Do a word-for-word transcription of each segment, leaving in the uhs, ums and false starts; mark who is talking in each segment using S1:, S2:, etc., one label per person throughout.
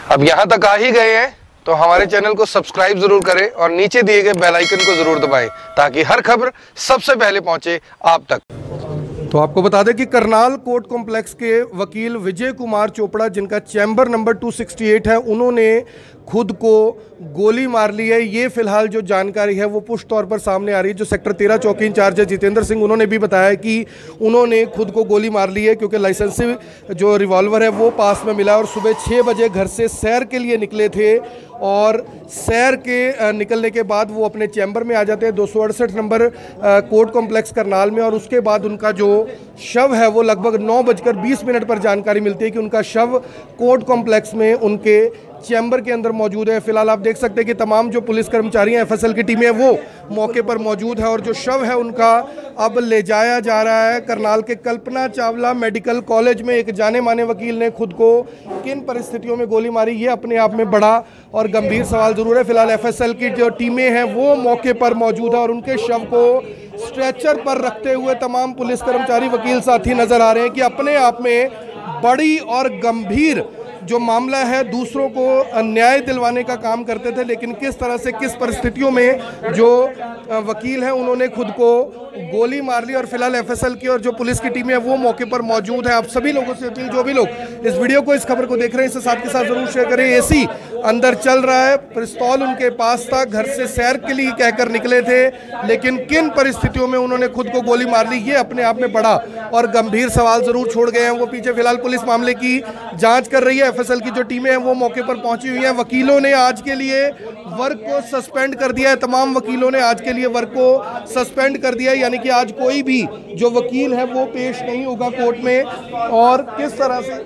S1: अब यहाँ तक आ ही गए हैं तो हमारे चैनल को सब्सक्राइब जरूर करें और नीचे दिए गए बेल आइकन को जरूर दबाएं ताकि हर खबर सबसे पहले पहुंचे आप तक। तो आपको बता दें कि करनाल कोर्ट कॉम्प्लेक्स के वकील विजय कुमार चोपड़ा, जिनका चैम्बर नंबर दो सौ अड़सठ है, उन्होंने खुद को गोली मार ली है। ये फिलहाल जो जानकारी है वो पुष्ट तौर पर सामने आ रही है। जो सेक्टर तेरह चौकी इंचार्ज है जितेंद्र सिंह, उन्होंने भी बताया कि उन्होंने खुद को गोली मार ली है क्योंकि लाइसेंसी जो रिवॉल्वर है वो पास में मिला और सुबह छः बजे घर से सैर के लिए निकले थे और सैर के निकलने के बाद वो अपने चैम्बर में आ जाते हैं दो सौ अड़सठ नंबर कोर्ट कॉम्प्लेक्स करनाल में। और उसके बाद उनका जो शव है वो लगभग नौ बजकर बीस मिनट पर जानकारी मिलती है कि उनका शव कोर्ट कॉम्प्लेक्स में उनके चैम्बर के अंदर मौजूद है। फिलहाल आप देख सकते हैं कि तमाम जो पुलिस कर्मचारी हैं, एफएसएल की टीमें, वो मौके पर मौजूद है और जो शव है उनका अब ले जाया जा रहा है करनाल के कल्पना चावला मेडिकल कॉलेज में। एक जाने माने वकील ने खुद को किन परिस्थितियों में गोली मारी, ये अपने आप में बड़ा और गंभीर सवाल जरूर है। फिलहाल एफएसएल की जो टीमें हैं वो मौके पर मौजूद है और उनके शव को स्ट्रेचर पर रखते हुए तमाम पुलिस कर्मचारी, वकील साथी नजर आ रहे हैं कि अपने आप में बड़ी और गंभीर जो मामला है, दूसरों को न्याय दिलवाने का काम करते थे, लेकिन किस तरह से किस परिस्थितियों में जो वकील हैं उन्होंने खुद को गोली मार ली। और फिलहाल एफएसएल की और जो पुलिस की टीम है वो मौके पर मौजूद है। आप सभी लोगों से अपील, जो भी लोग इस वीडियो को, इस खबर को देख रहे हैं, इसे साथ के साथ जरूर शेयर करें। एसी अंदर चल रहा है, पिस्तौल उनके पास था, घर से सैर के लिए कहकर निकले थे, लेकिन किन परिस्थितियों में उन्होंने खुद को गोली मार ली, ये अपने आप में बड़ा और गंभीर सवाल जरूर छोड़ गए हैं वो पीछे। फिलहाल पुलिस मामले की जांच कर रही है। एफएसएल की जो टीमें हैं वो मौके पर पहुंची हुई हैं। वकीलों ने आज के लिए वर्क को सस्पेंड कर दिया है। तमाम वकीलों ने आज के लिए वर्क को सस्पेंड कर दिया है, यानी कि आज कोई भी जो वकील है वो पेश नहीं होगा कोर्ट में। और किस तरह से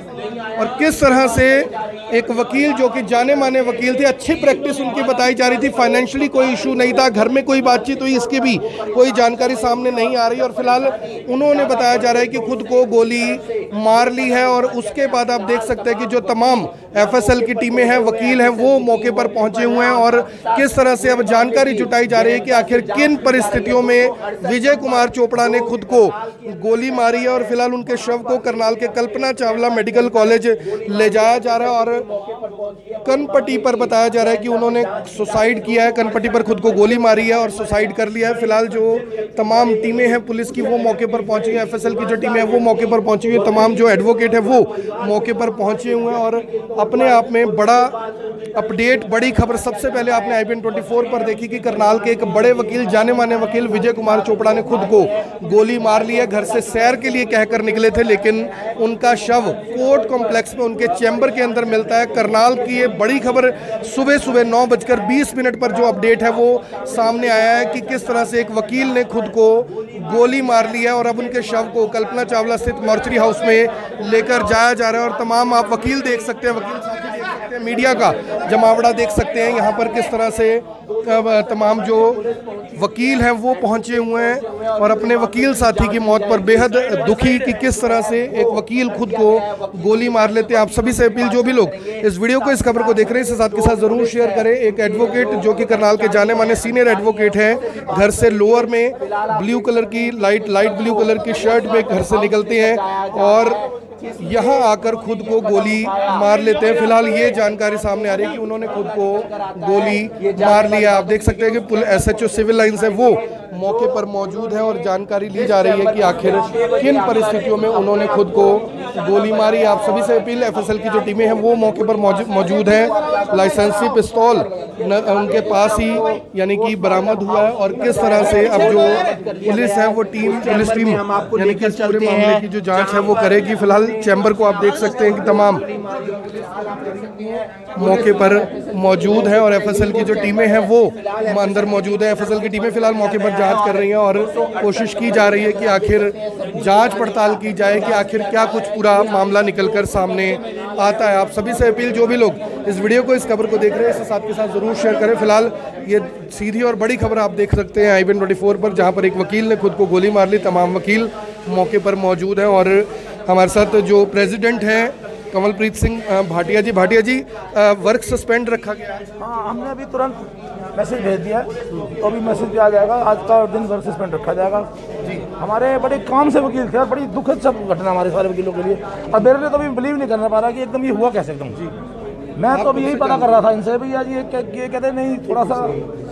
S1: और किस तरह से एक वकील जो कि जाने माने वकील थे, अच्छी प्रैक्टिस उनकी बताई जा रही थी, फाइनेंशियली कोई इशू नहीं था, घर में कोई बातचीत हुई इसकी भी कोई जानकारी सामने नहीं आ रही। और फिलहाल उन्होंने बताया जा रहा है कि खुद को गोली मार ली है। और उसके बाद आप देख सकते हैं कि जो तमाम एफएसएल की टीमें हैं, वकील हैं, वो मौके पर पहुंचे हुए हैं और किस तरह से अब जानकारी जुटाई जा रही है कि आखिर किन परिस्थितियों में विजय कुमार चोपड़ा ने खुद को गोली मारी है। और फिलहाल उनके शव को करनाल के कल्पना चावला मेडिकल कॉलेज ले जाया जा रहा है और कनपट्टी पर बताया जा रहा है कि उन्होंने सुसाइड किया है, कनपट्टी पर खुद को गोली मारी है और सुसाइड कर लिया है। फिलहाल जो तमाम टीमें हैं पुलिस की वो मौके पर पहुंची हैं, एफएसएल की जो टीमें हैं वो मौके पर पहुंची हुई है, तमाम जो एडवोकेट है वो मौके पर पहुंचे हुए हैं। और अपने आप में बड़ा अपडेट, बड़ी खबर सबसे पहले आपने आईबीएन चौबीस पर देखी कि करनाल के एक बड़े वकील, जाने माने वकील विजय कुमार चोपड़ा ने खुद को गोली मार ली है। घर से सैर के लिए कहकर निकले थे, लेकिन उनका शव कोर्ट कॉम्प्लेक्स में उनके चैम्बर के अंदर मिलता है। करनाल की ये बड़ी खबर सुबह सुबह नौ बजकर बीस मिनट पर जो अपडेट है वो सामने आया है कि किस तरह से एक वकील ने खुद को गोली मार ली है और अब उनके शव को कल्पना चावला स्थित मॉर्चरी हाउस में लेकर जाया जा रहा है। और तमाम आप वकील देख सकते हैं, वकील साथी देख सकते हैं, मीडिया का जमावड़ा देख सकते हैं यहाँ पर किस तरह से तमाम जो वकील हैं वो पहुंचे हुए हैं और अपने वकील साथी की मौत पर बेहद दुखी कि किस तरह से एक वकील खुद को गोली मार लेते हैं। आप सभी से अपील, जो भी लोग इस वीडियो को, इस खबर को देख रहे हैं, इसे साथ के साथ जरूर शेयर करें। एक एडवोकेट जो कि करनाल के जाने माने सीनियर एडवोकेट हैं, घर से लोअर में ब्लू कलर की लाइट लाइट ब्लू कलर की शर्ट में घर से निकलते हैं और यहाँ आकर खुद को गोली मार लेते हैं। फिलहाल ये जानकारी सामने आ रही है कि उन्होंने खुद को गोली मार लिया। आप देख सकते हैं कि एसएचओ सिविल लाइंस है वो मौके पर मौजूद है और जानकारी ली जा रही है कि आखिर किन परिस्थितियों में उन्होंने खुद को गोली मारी। आप सभी से अपील, एफएसएल की जो टीमें हैं वो मौके पर मौजूद हैं। लाइसेंसी पिस्तौल उनके पास ही यानी कि बरामद हुआ है और किस तरह से अब जो पुलिस है वो टीम पुलिस टीम यानी कि इस पूरे मामले की जो जांच है वो करेगी। फिलहाल चैम्बर को आप देख सकते हैं कि तमाम मौके पर मौजूद है और एफएसएल की जो टीमें हैं वो अंदर मौजूद है। एफएसएल की टीमें फिलहाल मौके पर जांच कर रही हैं और कोशिश की जा रही है कि आखिर जांच पड़ताल की जाए कि आखिर क्या कुछ पूरा मामला निकलकर सामने आता है। आप सभी से अपील, जो भी लोग इस वीडियो को, इस खबर को देख रहे हैं, इसे साथ के साथ जरूर शेयर करें। फिलहाल ये सीधी और बड़ी खबर आप देख सकते हैं आईबीएन चौबीस पर, जहां पर एक वकील ने खुद को गोली मार ली। तमाम वकील मौके पर मौजूद हैं और हमारे साथ जो प्रेसिडेंट हैं कमलप्रीत सिंह भाटिया जी। भाटिया जी, वर्क सस्पेंड रखा गया है?
S2: हाँ, हमने अभी तुरंत मैसेज भेज दिया तो अभी मैसेज भी आ जाएगा। आज का दिन वर्क सस्पेंड रखा जाएगा जी। हमारे बड़े काम से वकील थे और बड़ी दुखद सब घटना हमारे सारे वकीलों के लिए, और मेरे लिए तो अभी बिलीव नहीं करना पा रहा कि एकदम ये हुआ कैसे एकदम जी। मैं तो अभी यही पता कर रहा था इनसे भी यार, ये ये कहते नहीं थोड़ा सा,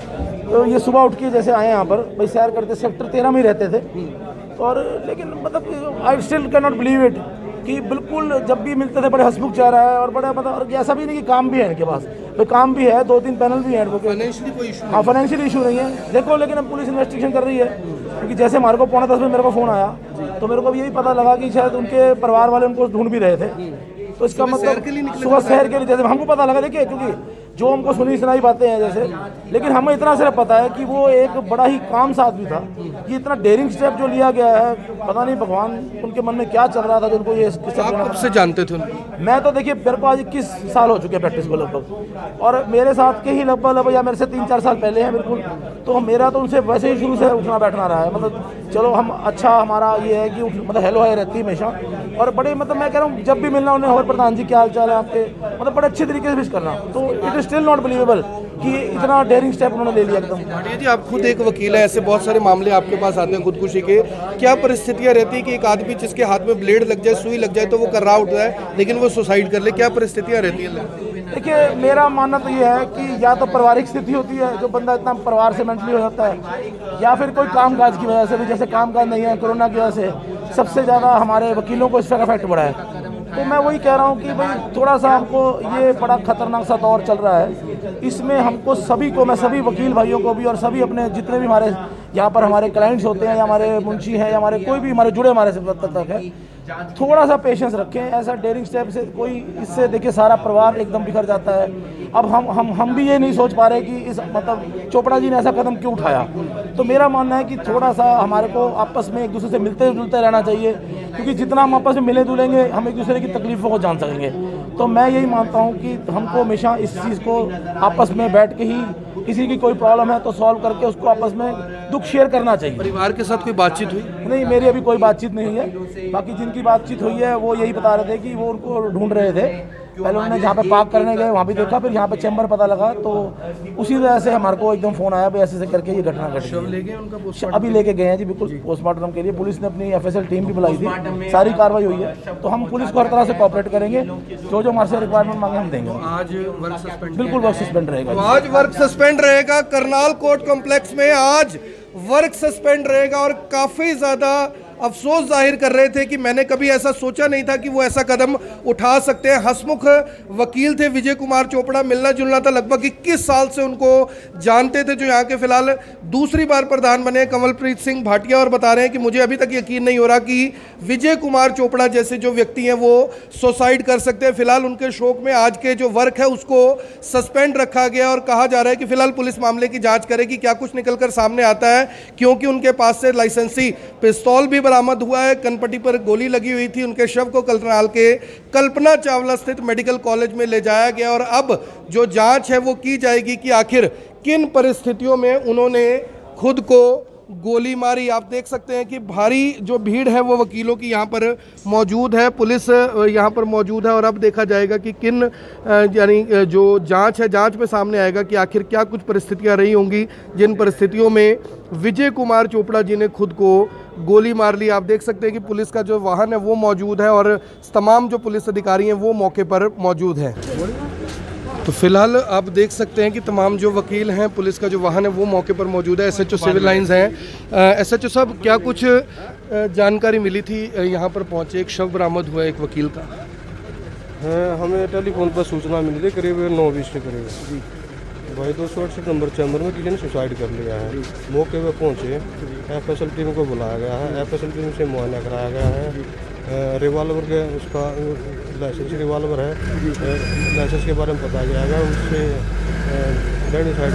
S2: तो ये सुबह उठ के जैसे आए यहाँ पर भाई सैर करते, सेक्टर तेरह में ही रहते थे, और लेकिन मतलब I still can not believe it कि बिल्कुल जब भी मिलते थे बड़े हंसमुख चेहरा है, और बड़े मतलब और ऐसा भी नहीं कि काम भी है इनके पास, तो काम भी है, दो तीन पैनल भी हैं,
S1: फाइनेंशियली कोई इशू,
S2: हाँ फाइनेंशियल इशू नहीं है देखो, लेकिन अब पुलिस इन्वेस्टिगेशन कर रही है, क्योंकि जैसे हमारे को पौने दस बजे मेरे को फ़ोन आया तो मेरे को अब यही पता लगा कि शायद उनके परिवार वाले उनको ढूंढ भी रहे थे, तो इसका मतलब सुबह शहर के लिए जैसे हमको पता लगा, देखिए क्योंकि जो हमको सुनी सुनाई बातें हैं जैसे, लेकिन हमें इतना सिर्फ पता है कि वो एक बड़ा ही काम सा आदमी था, ये इतना डेयरिंग स्टेप जो लिया गया है, पता नहीं भगवान उनके मन में क्या चल रहा था जो उनको ये।
S1: आप कब से जानते थे उनको?
S2: मैं तो देखिए मेरे को आज इक्कीस साल हो चुके हैं प्रैक्टिस को लगभग, और मेरे साथ के ही लगभग लगभग या मेरे से तीन चार साल पहले हैं बिल्कुल, तो मेरा तो उनसे वैसे ही शुरू से उठना बैठना रहा है, मतलब चलो हम अच्छा हमारा ये है कि मतलब हेलो हाय रहती है हमेशा, और बड़े मतलब मैं कह रहा हूँ जब भी मिलना उन्हें, और प्रधान जी क्या हाल चाल है आपके, मतलब बड़े अच्छे तरीके से विश करना, तो it is still not believable कि इतना डेयरिंग स्टेप उन्होंने ले लिया एकदम।
S1: भाटिया जी, आप खुद एक वकील है, ऐसे बहुत सारे मामले आपके पास आते हैं खुदकुशी के, क्या परिस्थितियां रहती है कि एक आदमी जिसके हाथ में ब्लेड लग जाए, सुई लग जाए तो वो कर्रा उठता है लेकिन वो सुसाइड कर ले, क्या परिस्थितियां रहती है?
S2: देखिए मेरा मानना तो ये है कि या तो पारिवारिक स्थिति होती है, जो बंदा इतना परिवार से मेंटली हो जाता है, या फिर कोई कामकाज की वजह से भी, जैसे कामकाज नहीं है कोरोना की वजह से सबसे ज़्यादा हमारे वकीलों को इसका इफेक्ट पड़ा है, तो मैं वही कह रहा हूँ कि भाई थोड़ा सा हमको ये बड़ा खतरनाक सा दौर चल रहा है, इसमें हमको सभी को, मैं सभी वकील भाइयों को भी और सभी अपने जितने भी हमारे यहाँ पर हमारे क्लाइंट्स होते हैं या हमारे मुंशी हैं या हमारे कोई भी हमारे जुड़े हमारे से तक है, थोड़ा सा पेशेंस रखें। ऐसा डेयरिंग स्टेप से कोई, इससे देखिए सारा परिवार एकदम बिखर जाता है। अब हम हम हम भी ये नहीं सोच पा रहे कि इस मतलब चोपड़ा जी ने ऐसा कदम क्यों उठाया, तो मेरा मानना है कि थोड़ा सा हमारे को आपस में एक दूसरे से मिलते जुलते रहना चाहिए, क्योंकि जितना हम आपस में मिले जुलेंगे हम एक दूसरे की तकलीफों को जान सकेंगे। तो मैं यही मानता हूँ कि हमको हमेशा इस चीज़ को आपस में बैठ के ही, किसी की कोई प्रॉब्लम है तो सॉल्व करके उसको आपस में दुख शेयर करना चाहिए।
S1: परिवार के साथ कोई बातचीत हुई?
S2: नहीं, मेरी अभी कोई बातचीत नहीं है। बाकी जिनकी बातचीत हुई है वो यही बता रहे थे कि वो उनको ढूंढ रहे थे, पहले उन्होंने जहाँ पे पार्क करने गए वहाँ भी देखा, फिर यहाँ पे चैम्बर पता लगा, तो उसी वजह से हमारे को एकदम फोन आया, ऐसे ऐसे करके ये घटना घटी।
S1: शव ले गए उनका?
S2: अभी लेके गए हैं जी, बिल्कुल पोस्टमार्टम के लिए। पुलिस ने अपनी एफएसएल टीम भी बुलाई थी, सारी कार्रवाई हुई है, तो हम पुलिस को हर तरह से कोऑपरेट करेंगे, जो जो हमारे से रिक्वायरमेंट मांगे हम देंगे।
S1: आज वर्क सस्पेंड?
S2: बिल्कुल वर्क सस्पेंड रहेगा।
S1: आज वर्क सस्पेंड रहेगा करनाल कोर्ट कॉम्प्लेक्स में, आज वर्क सस्पेंड रहेगा। और काफी ज्यादा अफसोस जाहिर कर रहे थे कि मैंने कभी ऐसा सोचा नहीं था कि वो ऐसा कदम उठा सकते हैं। हंसमुख वकील थे विजय कुमार चोपड़ा, मिलना जुलना था, लगभग इक्कीस साल से उनको जानते थे, जो यहाँ के फिलहाल दूसरी बार प्रधान बने कमलप्रीत सिंह भाटिया, और बता रहे हैं कि मुझे अभी तक यकीन नहीं हो रहा कि विजय कुमार चोपड़ा जैसे जो व्यक्ति हैं वो सुसाइड कर सकते हैं। फिलहाल उनके शोक में आज के जो वर्क है उसको सस्पेंड रखा गया, और कहा जा रहा है कि फिलहाल पुलिस मामले की जाँच करेगी, क्या कुछ निकलकर सामने आता है, क्योंकि उनके पास से लाइसेंसी पिस्तौल भी बरामद हुआ है, कनपट्टी पर गोली लगी हुई थी। उनके शव को करनाल के कल्पना चावला स्थित मेडिकल कॉलेज में ले जाया गया, और अब जो जांच है वो की जाएगी कि आखिर किन परिस्थितियों में उन्होंने खुद को गोली मारी। आप देख सकते हैं कि भारी जो भीड़ है वो वकीलों की यहाँ पर मौजूद है, पुलिस यहाँ पर मौजूद है, और अब देखा जाएगा कि किन यानी जो जांच है, जांच में सामने आएगा कि आखिर क्या कुछ परिस्थितियाँ रही होंगी जिन परिस्थितियों में विजय कुमार चोपड़ा जी ने खुद को गोली मार ली। आप देख सकते हैं कि पुलिस का जो वाहन है वो मौजूद है, और तमाम जो पुलिस अधिकारी हैं वो मौके पर मौजूद हैं। तो फिलहाल आप देख सकते हैं कि तमाम जो वकील हैं, पुलिस का जो वाहन है वो मौके पर मौजूद है। एसएचओ सिविल लाइंस हैं। एसएचओ साहब, क्या कुछ जानकारी मिली थी? यहाँ पर पहुँचे, एक शव बरामद हुआ है एक वकील का।
S3: हाँ, हमें टेलीफोन पर सूचना मिली थी करीब नौ बीस के करीब जी, भाई दो सौ अड़सठ नंबर चैम्बर में किसी ने सुसाइड कर लिया है। मौके पर पहुँचे, एफएसएल टीम को बुलाया गया है, एफएसएल टीम से मुआयना कराया गया है। रिवाल्वर के उसका लाइसेंस रिवाल्वर है, लाइसेंस के बारे में बताया गया है, उससे डेढ़ साइड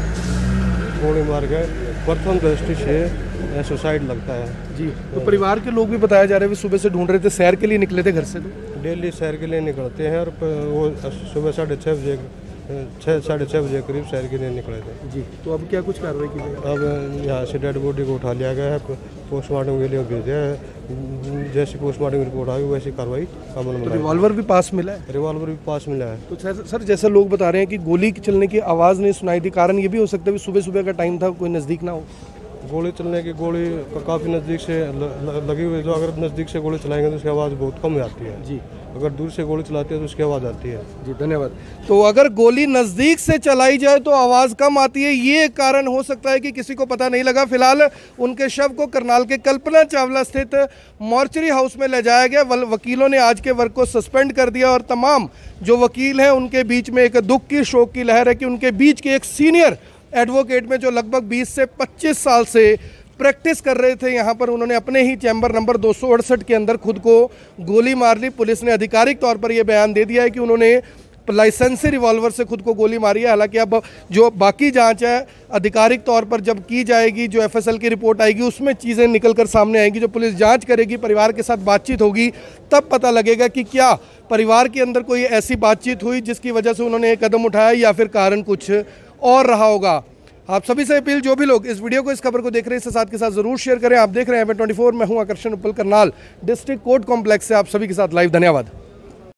S3: में गोली मार के प्रथम दृष्टि से सुसाइड लगता है
S1: जी। तो परिवार के लोग भी बताया जा रहा है, सुबह से ढूंढ रहे थे, सैर के लिए निकले थे घर से, तो
S3: डेली सैर के लिए निकलते हैं, और वो सुबह साढ़े छः बजे छः साढ़े छः बजे करीब सैर के लिए निकले थे
S1: जी। तो अब क्या कुछ कार्रवाई की जाएगी?
S3: अब यहाँ से डेड बॉडी को उठा लिया गया है, पोस्टमार्टम के लिए भेज दिया है। जैसे पोस्टमार्टम रिपोर्ट आएगी वैसी कार्रवाई अमल में।
S1: रिवॉल्वर भी पास मिला है?
S3: रिवॉल्वर भी पास मिला है।
S1: तो सर, सर जैसे लोग बता रहे हैं कि गोली चलने की आवाज़ नहीं सुनाई थी, कारण ये भी हो सकता है सुबह सुबह का टाइम था, कोई नज़दीक ना हो?
S3: गोली चलने की गोली काफ़ी नज़दीक से ल, ल, लगी हुई, जो अगर नज़दीक से गोली चलाएंगे तो उसकी आवाज़ बहुत कम आती है
S1: जी।
S3: अगर दूर से गोली चलाते हैं तो उसकी आवाज़ आती है।
S1: जी धन्यवाद। तो अगर गोली नज़दीक से चलाई जाए तो आवाज़ कम आती है, ये कारण हो सकता है कि किसी को पता नहीं लगा। फिलहाल उनके शव को करनाल के कल्पना चावला स्थित मॉर्चरी हाउस में ले जाया गया। वकीलों ने आज के वर्क को सस्पेंड कर दिया और तमाम जो वकील हैं उनके बीच में एक दुख की शोक की लहर है कि उनके बीच के एक सीनियर एडवोकेट में जो लगभग बीस से पच्चीस साल से प्रैक्टिस कर रहे थे यहाँ पर, उन्होंने अपने ही चैम्बर नंबर दो सौ अड़सठ के अंदर खुद को गोली मार ली। पुलिस ने आधिकारिक तौर पर यह बयान दे दिया है कि उन्होंने लाइसेंसी रिवॉल्वर से खुद को गोली मारी है। हालांकि अब जो बाकी जांच है आधिकारिक तौर पर जब की जाएगी, जो एफएसएल की रिपोर्ट आएगी उसमें चीज़ें निकल कर सामने आएंगी। जो पुलिस जांच करेगी, परिवार के साथ बातचीत होगी, तब पता लगेगा कि क्या परिवार के अंदर कोई ऐसी बातचीत हुई जिसकी वजह से उन्होंने एक कदम उठाया या फिर कारण कुछ और रहा होगा। आप सभी से अपील, जो भी लोग इस वीडियो को, इस खबर को देख रहे हैं, इसके साथ के साथ जरूर शेयर करें। आप देख रहे हैं एवन ट्वेंटी फोर, मैं हूं आकर्षण उपल, करनाल डिस्ट्रिक्ट कोर्ट कॉम्प्लेक्स से आप सभी के साथ लाइव। धन्यवाद।